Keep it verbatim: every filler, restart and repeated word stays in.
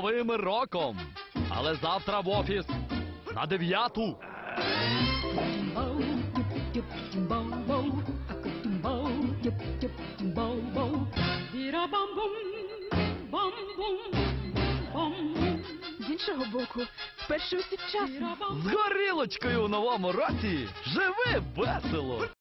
Новим роком! Але завтра в офіс на дев'яту. З іншого боку, вперше усі часу. З горілочкою у новому році живи весело!